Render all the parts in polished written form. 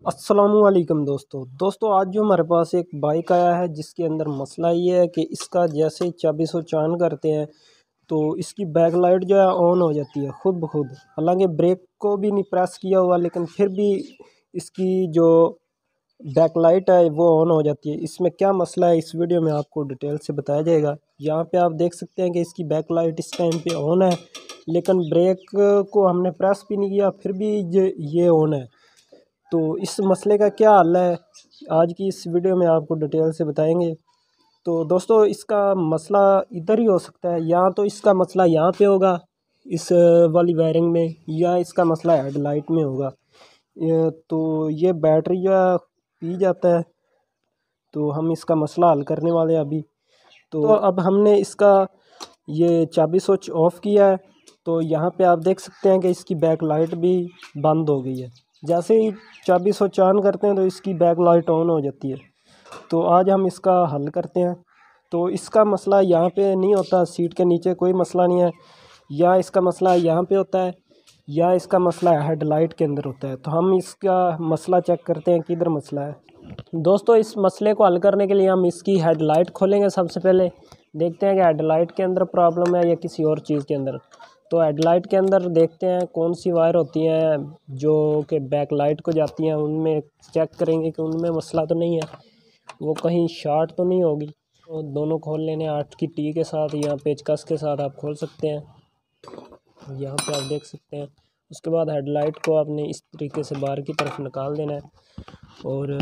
अस्सलामुअलैकुम दोस्तों आज जो हमारे पास एक बाइक आया है जिसके अंदर मसला ये है कि इसका जैसे ही चाबी स्विच ऑन करते हैं तो इसकी बैक लाइट जो है ऑन हो जाती है खुद ब खुद। हालांकि ब्रेक को भी नहीं प्रेस किया हुआ लेकिन फिर भी इसकी जो बैक लाइट है वो ऑन हो जाती है। इसमें क्या मसला है इस वीडियो में आपको डिटेल से बताया जाएगा। यहाँ पे आप देख सकते हैं कि इसकी बैक लाइट इस टाइम पे ऑन है लेकिन ब्रेक को हमने प्रेस भी नहीं किया फिर भी ये ऑन है। तो इस मसले का क्या हल है आज की इस वीडियो में आपको डिटेल से बताएंगे। तो दोस्तों इसका मसला इधर ही हो सकता है, या तो इसका मसला यहाँ पे होगा इस वाली वायरिंग में, या इसका मसला हेडलाइट में होगा। तो ये बैटरी जो है पी जाता है, तो हम इसका मसला हल करने वाले हैं अभी। तो अब हमने इसका ये चाबी स्विच ऑफ किया है तो यहाँ पे आप देख सकते हैं कि इसकी बैक लाइट भी बंद हो गई है। जैसे ही चाबी स्विच ऑन करते हैं तो इसकी बैक लाइट ऑन हो जाती है। तो आज हम इसका हल करते हैं। तो इसका मसला यहाँ पे नहीं होता, सीट के नीचे कोई मसला नहीं है, या इसका मसला यहाँ पे होता है, या इसका मसला हेडलाइट के अंदर होता है। तो हम इसका मसला चेक करते हैं किधर मसला है। दोस्तों इस मसले को हल करने के लिए हम इसकी हेडलाइट खोलेंगे। सबसे पहले देखते हैं कि हेडलाइट के अंदर प्रॉब्लम है या किसी और चीज़ के अंदर। तो हेडलाइट के अंदर देखते हैं कौन सी वायर होती हैं जो कि बैक लाइट को जाती हैं, उनमें चेक करेंगे कि उनमें मसला तो नहीं है, वो कहीं शॉर्ट तो नहीं होगी। तो दोनों खोल लेने 8 की टी के साथ या पेचकस के साथ आप खोल सकते हैं। यहाँ पे आप देख सकते हैं। उसके बाद हेडलाइट को आपने इस तरीके से बाहर की तरफ निकाल देना है। और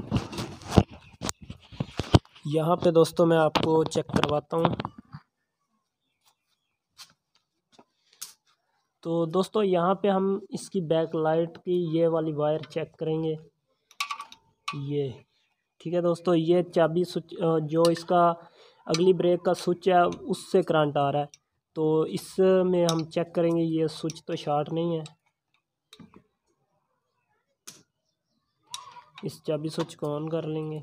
यहाँ पे दोस्तों मैं आपको चेक करवाता हूँ। तो दोस्तों यहाँ पे हम इसकी बैक लाइट की ये वाली वायर चेक करेंगे। ये ठीक है दोस्तों, ये चाबी स्विच जो इसका अगली ब्रेक का स्विच है उससे करंट आ रहा है। तो इसमें हम चेक करेंगे ये स्विच तो शॉर्ट नहीं है। इस चाबी स्विच को ऑन कर लेंगे।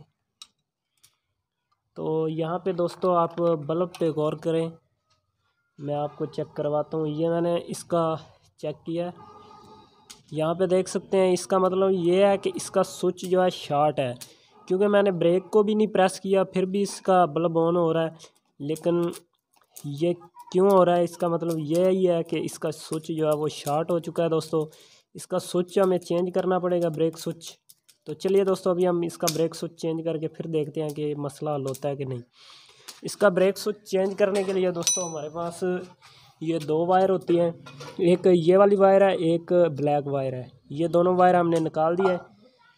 तो यहाँ पे दोस्तों आप बल्ब पे गौर करें, मैं आपको चेक करवाता हूँ। ये मैंने इसका चेक किया है, यहाँ पे देख सकते हैं। इसका मतलब ये है कि इसका स्विच जो है शॉर्ट है, क्योंकि मैंने ब्रेक को भी नहीं प्रेस किया फिर भी इसका बल्ब ऑन हो रहा है। लेकिन ये क्यों हो रहा है, इसका मतलब ये ही है कि इसका स्विच जो है वो शॉर्ट हो चुका है। दोस्तों इसका स्विच हमें चेंज करना पड़ेगा, ब्रेक स्विच। तो चलिए दोस्तों अभी हम इसका ब्रेक स्विच चेंज करके फिर देखते हैं कि मसला हल होता है कि नहीं। इसका ब्रेक स्विच चेंज करने के लिए दोस्तों हमारे पास ये दो वायर होती हैं, एक ये वाली वायर है, एक ब्लैक वायर है। ये दोनों वायर हमने निकाल दिए हैं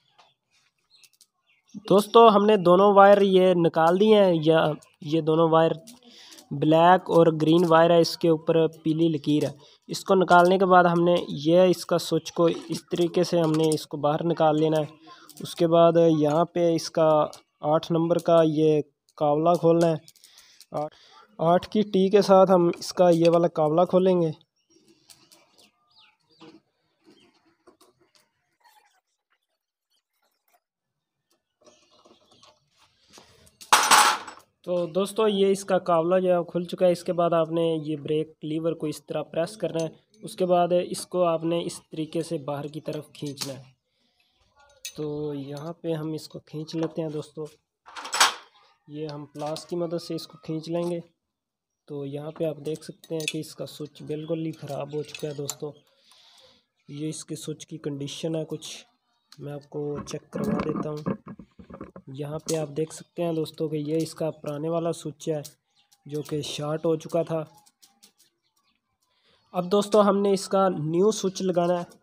दोस्तों, हमने दोनों वायर ये निकाल दिए हैं। या ये दोनों वायर ब्लैक और ग्रीन वायर है, इसके ऊपर पीली लकीर है। इसको निकालने के बाद हमने ये इसका स्विच को इस तरीके से हमने इसको बाहर निकाल लेना है। उसके बाद यहाँ पे इसका 8 नंबर का ये कावला खोलना है। 8 की टी के साथ हम इसका ये वाला कावला खोलेंगे। तो दोस्तों ये इसका कावला जो है खुल चुका है। इसके बाद आपने ये ब्रेक लीवर को इस तरह प्रेस करना है। उसके बाद इसको आपने इस तरीके से बाहर की तरफ खींचना है। तो यहाँ पे हम इसको खींच लेते हैं दोस्तों, ये हम प्लास की मदद से इसको खींच लेंगे। तो यहाँ पे आप देख सकते हैं कि इसका स्विच बिल्कुल ही ख़राब हो चुका है दोस्तों। ये इसके स्विच की कंडीशन है कुछ, मैं आपको चेक करवा देता हूँ। यहाँ पे आप देख सकते हैं दोस्तों कि ये इसका पुराने वाला स्विच है जो कि शॉर्ट हो चुका था। अब दोस्तों हमने इसका न्यू स्विच लगाना है।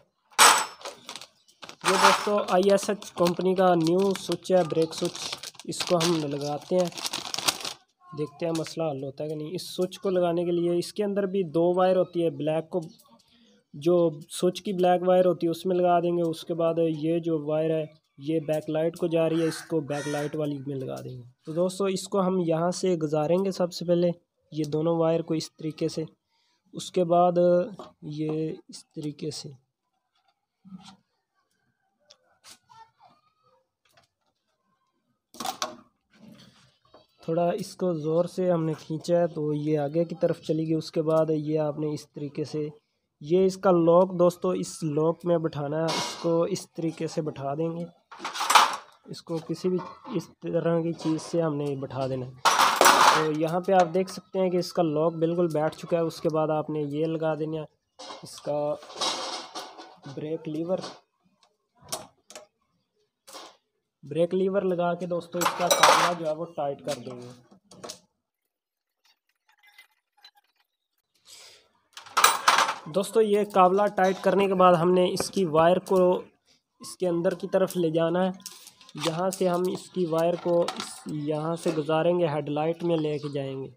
ये दोस्तों ISH कंपनी का न्यू स्विच है, ब्रेक स्विच। इसको हम लगाते हैं, देखते हैं मसला हल होता है कि नहीं। इस स्विच को लगाने के लिए इसके अंदर भी दो वायर होती है, ब्लैक को जो स्विच की ब्लैक वायर होती है उसमें लगा देंगे। उसके बाद ये जो वायर है ये बैक लाइट को जा रही है, इसको बैक लाइट वाली में लगा देंगे। तो दोस्तों इसको हम यहाँ से गुजारेंगे सबसे पहले ये दोनों वायर को इस तरीके से। उसके बाद ये इस तरीके से थोड़ा इसको ज़ोर से हमने खींचा है तो ये आगे की तरफ चली गई। उसके बाद ये आपने इस तरीके से ये इसका लॉक दोस्तों, इस लॉक में बिठाना है, इसको इस तरीके से बिठा देंगे। इसको किसी भी इस तरह की चीज़ से हमने बिठा देना है। तो यहाँ पे आप देख सकते हैं कि इसका लॉक बिल्कुल बैठ चुका है। उसके बाद आपने ये लगा देना है इसका ब्रेक लीवर लगा के दोस्तों इसका काबला जो है वो टाइट कर देंगे। दोस्तों ये काबला टाइट करने के बाद हमने इसकी वायर को इसके अंदर की तरफ ले जाना है। यहाँ से हम इसकी वायर को यहाँ से गुजारेंगे, हेडलाइट में लेके जाएंगे।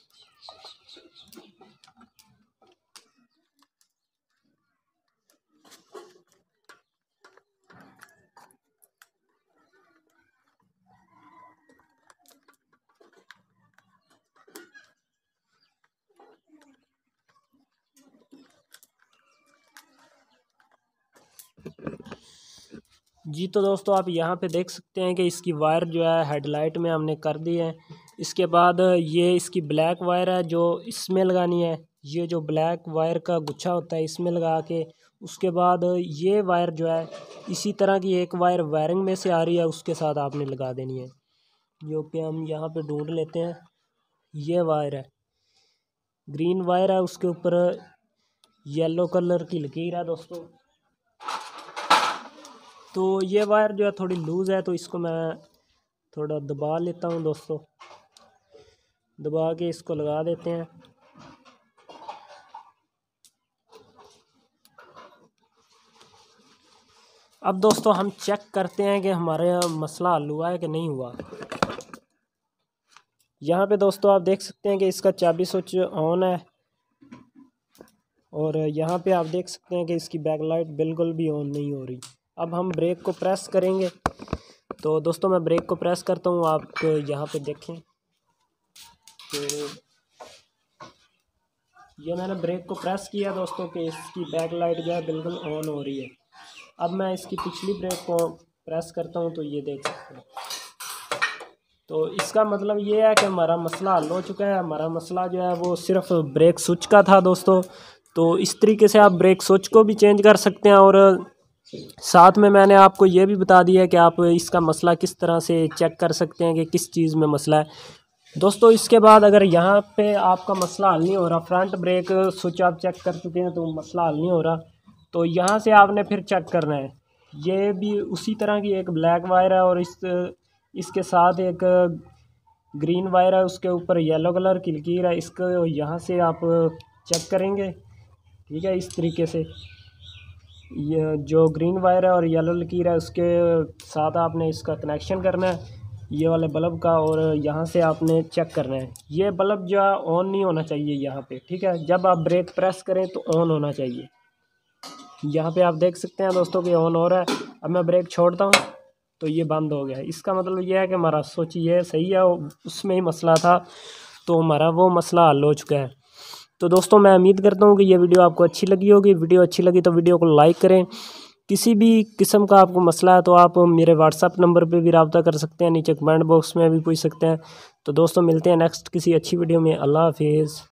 जी तो दोस्तों आप यहाँ पे देख सकते हैं कि इसकी वायर जो है हेडलाइट में हमने कर दी है। इसके बाद ये इसकी ब्लैक वायर है जो इसमें लगानी है। ये जो ब्लैक वायर का गुच्छा होता है इसमें लगा के, उसके बाद ये वायर जो है इसी तरह की एक वायर वायरिंग में से आ रही है, उसके साथ आपने लगा देनी है। जो कि हम यहाँ पे ढूंढ लेते हैं, ये वायर है, ग्रीन वायर है, उसके ऊपर येलो कलर की लकीर है दोस्तों। तो ये वायर जो है थोड़ी लूज़ है, तो इसको मैं थोड़ा दबा लेता हूँ दोस्तों। दबा के इसको लगा देते हैं। अब दोस्तों हम चेक करते हैं कि हमारे मसला हल हुआ है कि नहीं हुआ। यहाँ पे दोस्तों आप देख सकते हैं कि इसका चाबी स्विच ऑन है, और यहाँ पे आप देख सकते हैं कि इसकी बैकलाइट बिल्कुल भी ऑन नहीं हो रही। अब हम ब्रेक को प्रेस करेंगे। तो दोस्तों मैं ब्रेक को प्रेस करता हूँ, आप यहाँ पे देखें। तो ये मैंने ब्रेक को प्रेस किया दोस्तों कि इसकी बैकलाइट जो है बिल्कुल ऑन हो रही है। अब मैं इसकी पिछली ब्रेक को प्रेस करता हूँ, तो ये देख सकते हैं। तो इसका मतलब ये है कि हमारा मसला हल हो चुका है। हमारा मसला जो है वो सिर्फ ब्रेक स्विच का था दोस्तों। तो इस तरीके से आप ब्रेक स्विच को भी चेंज कर सकते हैं, और साथ में मैंने आपको ये भी बता दिया कि आप इसका मसला किस तरह से चेक कर सकते हैं कि किस चीज़ में मसला है दोस्तों। इसके बाद अगर यहाँ पे आपका मसला हल नहीं हो रहा, फ्रंट ब्रेक स्विच आप चेक कर चुके हैं तो मसला हल नहीं हो रहा, तो यहाँ से आपने फिर चेक करना है। ये भी उसी तरह की एक ब्लैक वायर है, और इसके साथ एक ग्रीन वायर है, उसके ऊपर येलो कलर की लकीर है। इसको यहाँ से आप चेक करेंगे, ठीक है। इस तरीके से ये जो ग्रीन वायर है और येलो लकीर है, उसके साथ आपने इसका कनेक्शन करना है ये वाले बल्ब का, और यहाँ से आपने चेक करना है। ये बल्ब जो है ऑन नहीं होना चाहिए यहाँ पे, ठीक है। जब आप ब्रेक प्रेस करें तो ऑन होना चाहिए। यहाँ पे आप देख सकते हैं दोस्तों कि ऑन हो रहा है। अब मैं ब्रेक छोड़ता हूँ तो ये बंद हो गया। इसका मतलब ये है कि हमारा सोच ये सही है, उसमें ही मसला था, तो हमारा वो मसला हल हो चुका है। तो दोस्तों मैं उम्मीद करता हूँ कि ये वीडियो आपको अच्छी लगी होगी। वीडियो अच्छी लगी तो वीडियो को लाइक करें। किसी भी किस्म का आपको मसला है तो आप मेरे व्हाट्सएप नंबर पे भी रब्ता कर सकते हैं, नीचे कमेंट बॉक्स में भी पूछ सकते हैं। तो दोस्तों मिलते हैं नेक्स्ट किसी अच्छी वीडियो में। अल्लाह हाफिज़।